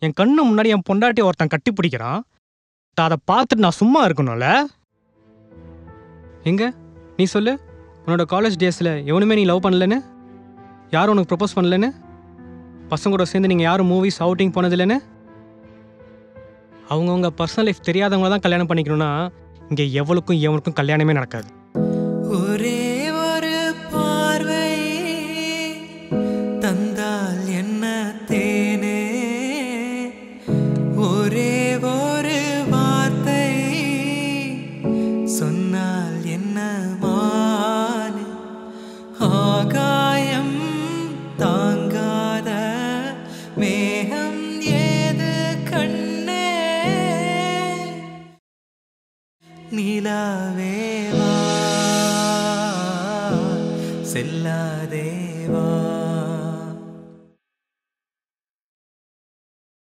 என் கண்ணு முன்னாடி என் பொண்டாட்டி ஒருத்தன் கட்டி பிடிக்கிறான். அதை பார்த்துட்டு நான் சும்மா இருக்கணும்ல? எங்க நீ சொல்லு, உன்னோட காலேஜ் டேஸில் எவனுமே நீ லவ் பண்ணலன்னு, யாரும் உனக்கு ப்ரப்போஸ் பண்ணலன்னு, பசங்க கூட சேர்ந்து நீங்கள் யாரும் மூவிஸ் அவுட்டிங் போனதில்லைன்னு? அவங்கவுங்க பர்சனல் லைஃப் தெரியாதவங்கள தான் கல்யாணம் பண்ணிக்கணும்னா இங்கே எவனுக்கும் கல்யாணமே நடக்காது. ஒரே ஒரு பார்வை தந்தால் என்ன தேனே, ஒரே ஒரு வார்த்தை சொன்னால் என்ன மானே, ஆகாயம் தாங்காத மேகம் ஏது கண்ணே, நிலாவேவா செல்லாதேவா.